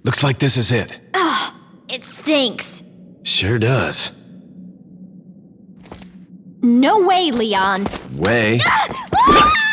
Looks like this is it. Ugh, it stinks. Sure does. No way, Leon. Way? Ah!